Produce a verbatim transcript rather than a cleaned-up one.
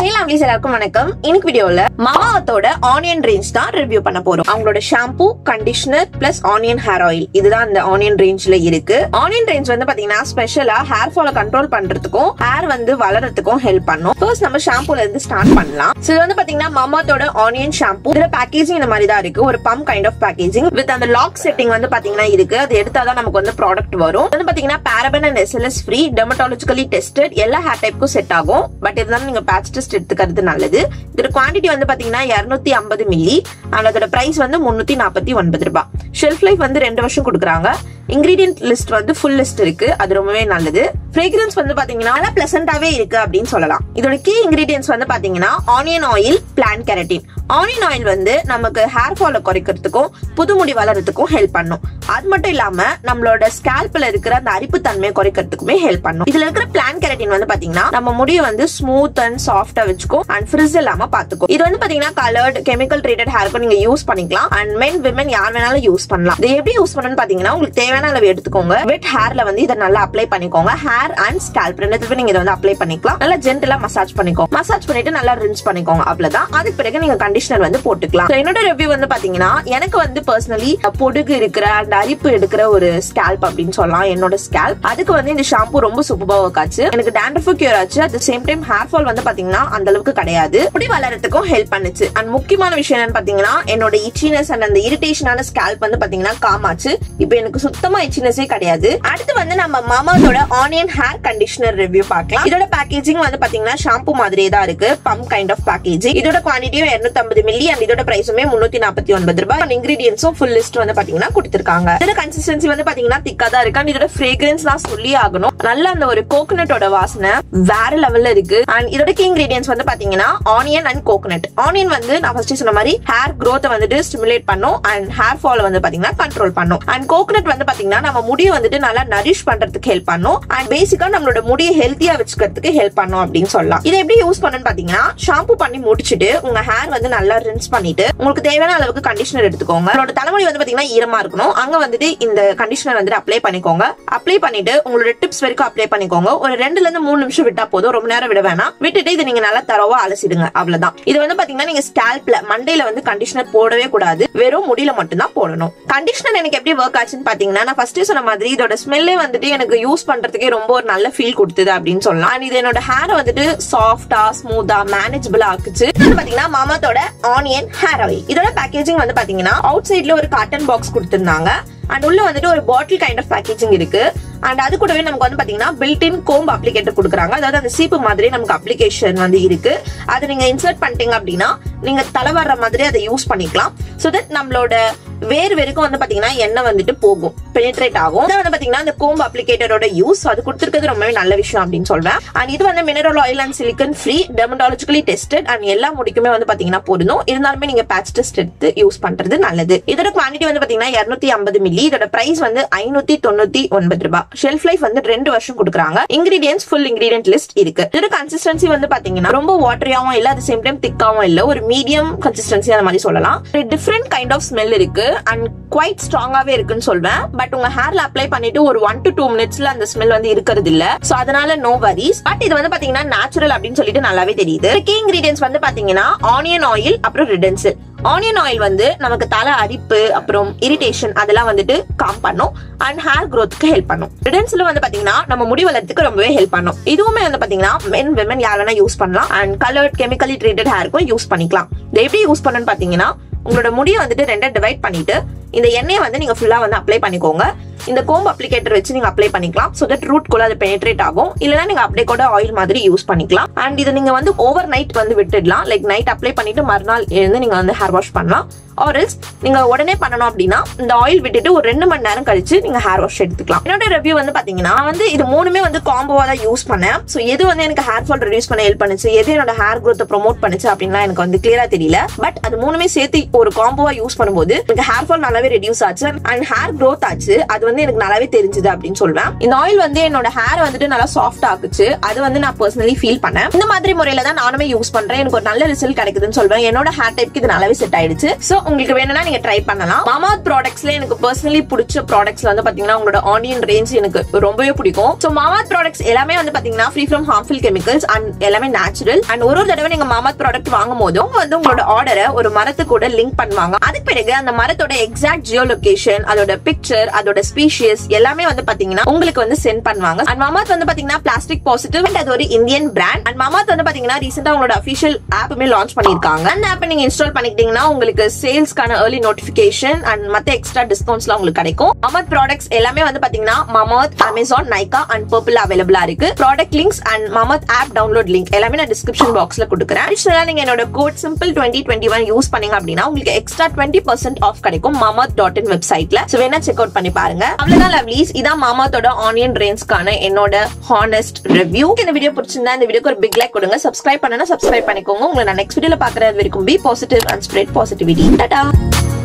Hey lovelies, எல்லாருக்கும் வணக்கம். இன்னைக்கு வீடியோல Mamaearthோட ஆனியன் ரேஞ்ச் தான் ரிவ்யூ பண்ண போறோம். அவங்களோட shampoo, conditioner plus onion hair oil இதுதான் இந்த ஆனியன் ரேஞ்ச்ல இருக்கு. ஆனியன் ரேஞ்ச் வந்து பாத்தீங்கன்னா ஸ்பெஷலா ஹேர் ஃபால கண்ட்ரோல் பண்றதுக்கும் ஹேர் வந்து வளர்றதுக்கும் ஹெல்ப் பண்ணும். ஃபர்ஸ்ட் நம்ம ஷாம்புல இருந்து ஸ்டார்ட் பண்ணலாம். சோ இது வந்து பாத்தீங்கன்னா Mamaearthோட ஆனியன் ஷாம்பு. இதோட பேக்கேஜிங் இந்த மாதிரி தான் இருக்கு. ஒரு pump kind of packaging with அந்த லாக் செட்டிங் வந்து பாத்தீங்கன்னா இருக்கு. அது எடுத்தாதான் நமக்கு வந்து ப்ராடக்ட் வரும். வந்து பாத்தீங்கன்னா paraben and SLS free, dermatologically tested, எல்லா ஹேர் டைப்புக்கும் செட் ஆகும். பட் இருந்தாலும் நீங்க பேட்ச் டெஸ்ட் எடுத்துக்கிறது நல்லது. இதோட குவாண்டிட்டி வந்து பாத்தீங்கன்னா இருநூத்தி ஐம்பது மில்லி அண்ட் அதோட பிரைஸ் வந்து முன்னூத்தி நாற்பத்தி ஒன்பது ரூபாய். ஷெல்ஃப் லைஃப் வந்து ரெண்டு வருஷம் கொடுக்குறாங்க. இன்கிரீடியன்ட் லிஸ்ட் வந்து ஃபுல் லிஸ்ட் இருக்கு. அது ரொம்பவே நல்லது. ஃப்ரேக்ரன்ஸ் வந்து பாத்தீங்கன்னா நல்லா பிளசன்டாவே இருக்கு அப்படின்னு சொல்லலாம். இதோட கீ இன்கிரீடியன்ட்ஸ் வந்து பாத்தீங்கன்னா onion oil, plant keratin. Onion oil வந்து நமக்கு ஹேர் ஃபால குறைக்கிறதுக்கும் புது முடி வளர்றதுக்கும் ஹெல்ப் பண்ணும். அது மட்டும் இல்லாம நம்மளோட ஸ்கேல்ப்ல இருக்கிற அந்த அரிப்பு தன்மையை குறைக்கிறதுக்குமே ஹெல்ப் பண்ணும். இதுல இருக்கிற பிளான்ட் கெரட்டின் வந்து பாத்தீங்கன்னா நம்ம முடியை வந்து ஸ்மூத் அண்ட் சாஃப்டா வச்சுக்கும் அண்ட் ஃப்ரிஸ் இல்லாம பாத்துக்கும். இது வந்து பாத்தீங்கன்னா கலர்ட் கெமிக்கல் ட்ரீட்டட் ஹேருக்கு நீங்க யூஸ் பண்ணிக்கலாம். அண்ட் மென் விமன் யார் வேணாலும் யூஸ் பண்ணலாம். இது எப்படி யூஸ் பண்ணணும்னு பாத்தீங்கன்னா உங்களுக்கு தேவையான அளவு எடுத்துக்கோங்க. வெட் ஹேர்ல வந்து இதை நல்லா அப்ளை பண்ணிக்கோங்க. ஹேர் அண்ட் ஸ்கேல்ப் ரெண்டுத்துக்கு நீங்க இதை வந்து அப்ளை பண்ணிக்கலாம். நல்லா ஜென்டலா மசாஜ் பண்ணிக்கோங்க. மசாஜ் பண்ணிட்டு நல்லா ரின்ஸ் பண்ணிக்கோங்க. அவ்வளவுதான். அதுக்கு பிறகு நீங்க கண்டிஷனர் வந்து போட்டுக்கலாம். என்னோட ரிவ்யூ வந்து பாத்தீங்கன்னா எனக்கு வந்து பர்சனலி பொடுகு இருக்கிற அந்த அரிப்பு எடுக்கிற ஒரு ஸ்கேல்ப் அப்படின்னு சொல்லலாம். என்னோட ஸ்கேல்ப் அதுக்கு வந்து இந்த ஷாம்பு ரொம்ப சூப்பரா ஒர்க் ஆச்சு. எனக்கு டேண்ட்ரஃப் கியூர் ஆச்சு. At the same time hair fall வந்து பாத்தீங்கன்னா அந்த அளவுக்கு கிடையாது. முடி வளர்றதுக்கும் ஹெல்ப் பண்ணுச்சு. அண்ட் முக்கியமான விஷயம் என்னன்னு பாத்தீங்கன்னா என்னோட இச்சினஸ் அண்ட் அந்த இரிட்டேஷனான ஸ்கேல்ப் வந்து பாத்தீங்கன்னா காமாச்சு. இப்போ எனக்கு சுத்தமா இச்சினஸே கிடையாது. அடுத்து வந்து நம்ம Mamaearthோட ஆனியன் ஹேர் கண்டிஷனர் ரிவ்யூ பார்க்கலாம். இதோட பேக்கேஜிங் வந்து பாத்தீங்கன்னா ஷாம்பு மாதிரியே தான் இருக்கு. Pump kind of packaging. இதோட குவாண்டிட்டியும் இருநூத்தி ஐம்பது மில்லி அண்ட் இதோட பிரைஸுமே முன்னூத்தி நாற்பத்தி ஒன்பது ரூபாய். அண்ட் இன்கிரீடியன்ட்ஸும் ஃபுல் லிஸ்ட் வந்து பாத்தீங்கன்னா கொடுத்திருக்காங்க. இதோட கன்சிஸ்டன்சி வந்து பாத்தீங்கன்னா திக்கா தான் இருக்கு. அண்ட் இதோட ஃப்ரேக்ரன்ஸ் நான் சொல்லி ஆகணும். நல்ல அந்த ஒரு கோகனட்டோட வாசனை வேற லெவல்ல இருக்கு. அண்ட் இதோட கீ இன்கிரீடியன்ட்ஸ் வந்து பாத்தீங்கன்னா ஆனியன் அண்ட் கோகனட். ஆனியன் வந்து நான் ஃபர்ஸ்ட் சொன்ன மாதிரி ஹேர் growth வந்துட்டு ஸ்டிமுலேட் பண்ணும் அண்ட் ஹேர் ஃபால் வந்து பாத்தீங்கன்னா கண்ட்ரோல் பண்ணும். அண்ட் கோகனட் வந்து பாத்தீங்கன்னா நம்ம முடியை வந்துட்டு நல்லா நரிஷ் பண்றதுக்கு ஹெல்ப் பண்ணும். அண்ட் பேசிக்கா நம்மளோட முடியை ஹெல்த்தியா வச்சுக்கிறதுக்கு ஹெல்ப் பண்ணும் அப்படின்னு சொல்லலாம். இதை எப்படி யூஸ் பண்ணணும்னு பாத்தீங்கன்னா ஷாம்பு பண்ணி முடிச்சுட்டு உங்க ஹேர் வந்து நல்லா ரின்ஸ் பண்ணிட்டு உங்களுக்கு தேவையான அளவுக்கு கண்டிஷனர் எடுத்துக்கோங்க. உங்களோட தலைமுடி வந்து பாத்தீங்கன்னா ஈரமா இருக்கணும். அங்க வந்துட்டு இந்த கண்டிஷனர் வந்து அப்ளை பண்ணிக்கோங்க. அப்ளை பண்ணிட்டு உங்களோட டிப்ஸ் வரைக்கும் அப்ளை பண்ணிக்கோங்க. ஒரு ரெண்டுல இருந்து மூணு நிமிஷம் விட்டா போதும். ரொம்ப நேரம் விட வேணாம். விட்டுட்டு இதை நீங்க நல்லா தரவா அலசிடுங்க. அவ்வளவுதான். இது வந்து பாத்தீங்கன்னா நீங்க ஸ்கேல்ப்ல மண்டையில வந்து கண்டிஷனர் போடவே கூடாது. வெறும் முடியில மட்டும் தான் போடணும். கண்டிஷனர் எனக்கு எப்படி ஒர்க் ஆச்சுன்னு பாத்தீங்கன்னா நான் ஃபர்ஸ்ட் சொன்ன மாதிரி இதோட ஸ்மெல்லே வந்துட்டு எனக்கு யூஸ் பண்றதுக்கே ரொம்ப ஒரு நல்ல ஃபீல் கொடுத்தது அப்படின்னு சொல்லலாம். அண்ட் இது என்னோட ஹேரை வந்துட்டு சாஃப்டா ஸ்மூத்தா மேனேஜபிளா ஆக்குச்சு. இது பாத்தீங்கன்னா Mamaearthோட ஆனியன் ஹேர் ஆயில். இதோட பேக்கேஜிங் வந்து பாத்தீங்கன்னா அவுட் சைட்ல ஒரு காட்டன் பாக்ஸ் கொடுத்திருந்தாங்க. அண்ட் உள்ள வந்துட்டு ஒரு பாட்டில் கைண்ட் ஆஃப் பேக்கேஜிங் இருக்கு. அண்ட் அது கூடவே நமக்கு வந்து பாத்தீங்கன்னா பில்ட் இன் கோம்ப் அப்ளிகேட்டர் கொடுக்குறாங்க. அதாவது அந்த சீப்பு மாதிரி நமக்கு அப்ளிகேஷன் வந்து இருக்கு. அதை நீங்க இன்சர்ட் பண்ணிட்டீங்க அப்படின்னா நீங்க தலை வர்ற மாதிரி அதை யூஸ் பண்ணிக்கலாம். சோ தட் நம்மளோட வேர் வரைக்கும் வந்து பாத்தீங்கன்னா எண்ணெய் வந்துட்டு போகும், பெனிட்ரேட் ஆகும். வந்து பாத்தீங்கன்னா அந்த கோம்ப் அப்ளிகேட்டரோட யூஸ் அது கொடுத்துருக்கிறது ரொம்பவே நல்ல விஷயம் அப்படின்னு சொல்றேன். அண்ட் இது வந்து mineral oil and silicone free, dermatologically tested and எல்லா முடிக்குமே வந்து பாத்தீங்கன்னா பொருந்தும். இருந்தாலுமே நீங்க பேட்ச் டெஸ்ட் எடுத்து யூஸ் பண்றது நல்லது. இதோட குவாண்டிட்டி வந்து பாத்தீங்கன்னா இருநூத்தி ஐம்பது மில்லி. இதோட பிரைஸ் வந்து ஐநூத்தி தொண்ணூத்தி ஒன்பது ரூபாய். ஷெல்ஃப் லைஃப் வந்து ரெண்டு வருஷம் கொடுக்குறாங்க. இன்கிரீடியன்ட்ஸ் ஃபுல் இன்கிரீடியன்ட் லிஸ்ட் இருக்கு. இதோட கன்சிஸ்டன்சி வந்து பாத்தீங்கன்னா ரொம்ப வாட்டரியாவும் இல்ல, அட் சேம் டைம் திக்காவும் இல்ல, ஒரு மீடியம் கன்சிஸ்டன்சி அந்த மாதிரி சொல்லலாம். டிஃபரெண்ட் கைண்ட் ஆஃப் ஸ்மெல் இருக்கு அண்ட் குவைட் ஸ்ட்ராங்காவே இருக்குன்னு சொல்வேன். பட் உங்க ஹேர்ல அப்ளை பண்ணிட்டு ஒரு ஒன் டு டூ மினிட்ஸ்ல அந்த ஸ்மெல் வந்து இருக்கிறது இல்ல. சோ அதனால நோ வரிஸ். பட் இது வந்து பாத்தீங்கன்னா நேச்சுரல் அப்படின்னு சொல்லிட்டு நல்லாவே தெரியுது. கீ இன்கிரீடியன்ட்ஸ் வந்து பாத்தீங்கன்னா ஆனியன் ஆயில் அப்புறம் ரிடென்சில். ஆனியன் ஆயில் வந்து நமக்கு தலை அரிப்பு அப்புறம் இரிட்டேஷன் அதெல்லாம் வந்துட்டு காம் பண்ணும் அண்ட் ஹேர் growthக்கு ஹெல்ப் பண்ணும். ரிடென்சில் வந்து பாத்தீங்கன்னா நம்ம முடி வளர்றதுக்கு ரொம்பவே ஹெல்ப் பண்ணும். இதுவுமே வந்து பாத்தீங்கன்னா மென் விமன் யார் வேணா யூஸ் பண்ணலாம். அண்ட் கலர்ட் கெமிக்கலி ட்ரீட்டட் ஹேருக்கும் யூஸ் பண்ணிக்கலாம். இதை எப்படி யூஸ் பண்ணணும்னு பாத்தீங்கன்னா உங்களோட முடியை வந்துட்டு ரெண்டா டிவைட் பண்ணிட்டு இந்த எண்ணெயை வந்து நீங்க ஃபுல்லா வந்து அப்ளை பண்ணிக்கோங்க. இந்த கோம்ப் அப்ளிகேட்டர் வச்சு நீங்க அப்ளை பண்ணிக்கலாம். சோ தட் ரூட் கூட அது பெனிட்ரேட் ஆகும். இல்லனா நீங்க அப்படியே கூட ஆயில் மாதிரி யூஸ் பண்ணிக்கலாம். அண்ட் இதை நீங்க வந்து ஓவர் நைட் வந்து விட்டுடலாம். லைக் நைட் அப்ளை பண்ணிட்டு மறுநாள் எழுந்து நீங்க வந்து ஹேர் வாஷ் பண்ணலாம். ஆர்எல்ஸ் நீங்க உடனே பண்ணணும் அப்படின்னா இந்த ஆயில் விட்டுட்டு ஒரு ரெண்டு மணி நேரம் கழிச்சு நீங்க ஹேர் வாஷ் எடுத்துக்கலாம். என்னோட ரிவ்யூ வந்து பாத்தீங்கன்னா வந்து இது மூணுமே வந்து காம்போவா தான் யூஸ் பண்ணேன். சோ எது வந்து எனக்கு ஹேர் ஃபால் ரெடியூஸ் பண்ண ஹெல்ப் பண்ணுச்சு, எது என்னோட ஹேர் growth ப்ரோமோட் பண்ணுச்சு அப்படின்னா எனக்கு வந்து கிளியரா தெரியல. பட் அது மூணுமே சேர்த்து ஒரு காம்போவா யூஸ் பண்ணும்போது எனக்கு ஹேர் ஃபால் நல்லாவே ரெடியூஸ் ஆச்சு அண்ட் ஹேர் growth ஆச்சு. அது வந்து வந்து எனக்கு நல்லாவே தெரிஞ்சது அப்படின்னு சொல்வேன். இந்த ஆயில் வந்து என்னோட ஹேர் வந்துட்டு நல்லா சாஃப்ட் ஆக்குச்சு. அது வந்து நான் பர்சனலி ஃபீல் பண்ணேன். இந்த மாதிரி முறையில தான் நானுமே யூஸ் பண்றேன். எனக்கு ஒரு நல்ல ரிசல்ட் கிடைக்குதுன்னு சொல்வேன். என்னோட ஹேர் டைப்க்கு இது நல்லாவே செட் ஆயிடுச்சு. சோ உங்களுக்கு வேணும்னா நீங்க ட்ரை பண்ணலாம். Mamaearth ப்ராடக்ட்ஸ்ல எனக்கு பர்சனலி பிடிச்ச ப்ராடக்ட்ஸ்ல வந்து பாத்தீங்கன்னா உங்களோட ஆனியன் ரேஞ்ச் எனக்கு ரொம்பவே பிடிக்கும். சோ Mamaearth ப்ராடக்ட்ஸ் எல்லாமே வந்து பாத்தீங்கன்னா free from harmful chemicals and எல்லாமே நேச்சுரல். அண்ட் ஒரு ஒரு தடவை நீங்க Mamaearth ப்ராடக்ட் வாங்கும் போது வந்து உங்களோட ஆர்டரை ஒரு மரத்து கூட லிங்க் பண்ணுவாங்க. அதுக்கு பிறகு அந்த மரத்தோட எக்ஸாக்ட் ஜியோ லொகேஷன், அதோட பிக்சர், அதோட ஸ்பீஷியஸ் எல்லாமே வந்து பாத்தீங்கன்னா உங்களுக்கு வந்து சென்ட் பண்ணுவாங்க. அண்ட் Mamaearth வந்து பாத்தீங்கன்னா பிளாஸ்டிக் பாசிட்டிவ் அண்ட் அது ஒரு இந்தியன் பிராண்ட். அண்ட் Mamaearth வந்து பாத்தீங்கன்னா ரீசெண்டா உங்களோட அபிஷியல் ஆப்புமே லான்ச் பண்ணிருக்காங்க. அந்த ஆப் நீங்க இன்ஸ்டால் பண்ணிக்கிட்டீங்கன்னா உங்களுக்கு சேல்ஸ்க்கான ஏர்லி நோட்டிபிகேஷன் அண்ட் மத்த எக்ஸ்ட்ரா டிஸ்கவுண்ட்ஸ்லாம் உங்களுக்கு கிடைக்கும். Mamaearth ப்ராடக்ட்ஸ் எல்லாமே வந்து பாத்தீங்கன்னா Mamaearth, Amazon, Nykaa and Purple அவைலபிளா இருக்கு. Product links and Mamaearth app download link எல்லாமே நான் டிஸ்கிரிப்ஷன் பாக்ஸ்ல கொடுக்குறேன். அடிஷனலா நீங்க என்னோட code simple twenty twenty one use பண்ணீங்க அப்படின்னா உங்களுக்கு எக்ஸ்ட்ரா டுவெண்ட்டி பர்சன்ட் ஆஃப் கிடைக்கும் Mamaearth டாட் இன் வெப்சைட்ல. சோ வேணா செக் அவுட் பண்ணி பாருங்க. அவ்வளவுதான் லவ்லீஸ். இதான் Mamaearthோட ஆனியன் ரேஞ்ச்க்கான என்னோட ஹானஸ்ட் ரிவ்யூ. இந்த வீடியோ பிடிச்சிருந்தா இந்த வீடியோக்கு ஒரு பிக் லைக் கொடுங்க. சப்ஸ்கிரைப் பண்ணனா சப்ஸ்கிரைப் பண்ணிக்கோங்க. உங்களை நான் நெக்ஸ்ட் வீடியோல பாக்குறது வரைக்கும் be positive and spread positivity. Tata.